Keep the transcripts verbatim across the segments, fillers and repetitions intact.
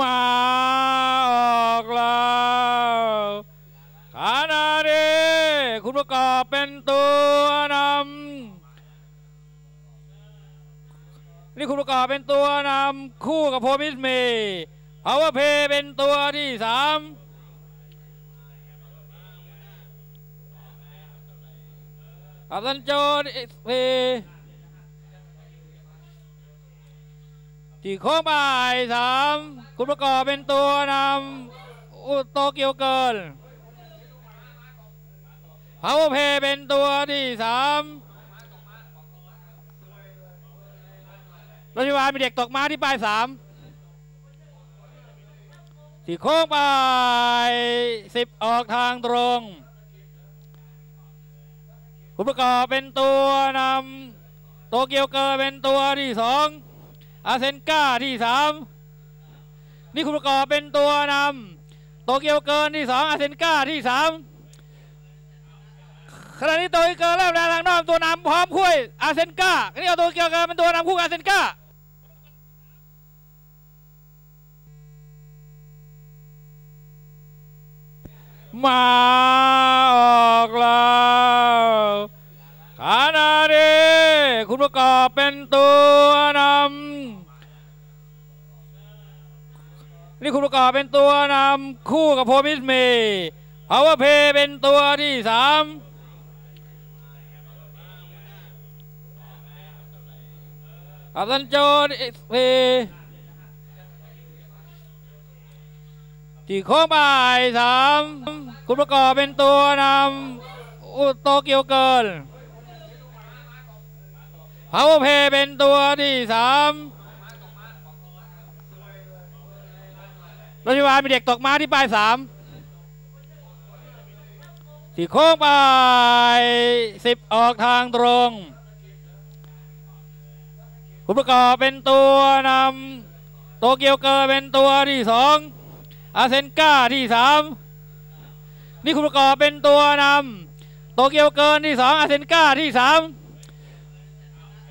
มาออกแล้วขานาดีคุณประกอบเป็นตัวนำนี่คุณประกอบเป็นตัวนำคู่กับโพมิสเมย์พาวเวอร์เพย์เป็นตัวที่สามอัลซันโจเอ็กซ์เพย์ที่โค้งบ่ายสามคุณประกอบเป็นตัวนำอุโตเกียวเกินพาวเวอร์เพย์เป็นตัวที่สามรถพยาบาลมีเด็กตกม้าที่ป้ายสามที่โค้งบ่ายสิบออกทางตรงคุณประกอบเป็นตัวนำโตเกียวเกินเป็นตัวที่สองอาเซนก้าที่สามนี่คุณประกอบเป็นตัวนำโตเกียวเกินที่สองอาเซนก้าที่สามขณะนี้โตเกียวเกินเริ่มแรงทางนอกตัวนำพร้อมคุยอาเซนก้านี่เอาโตเกียวเกินเป็นตัวนำคู่อาเซนก้ามาออกแล้วขานาดีคุณประกอบเป็นตัวนำนี่คุณประกอบเป็นตัวนำคู่กับโพมิสเมย์พาวเวอร์เพย์เป็นตัวที่สามอัลซันโจเอ็กซ์เพย์ที่โค้งบ่ายสามคุณประกอบเป็นตัวนำอุโตเกียวเกินพาวเวอร์เพย์เป็นตัวที่สามรถพยาบาลมีเด็กตกม้าที่ป้ายสามที่โค้งบ่ายสิบออกทางตรงคุณประกอบเป็นตัวนำโตเกียวเกินเป็นตัวที่สองอาเซนก้าที่สามนี่คุณประกอบเป็นตัวนำโตเกียวเกินที่สองอาเซนก้าที่สาม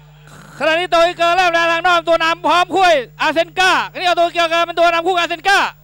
ขณะนี้โตเกียวเกินเริ่มแรงทางนอกตัวนำพร้อมคุยอาเซนก้านี่เอาโตเกียวเกินเป็นตัวนำคู่อาเซนก้า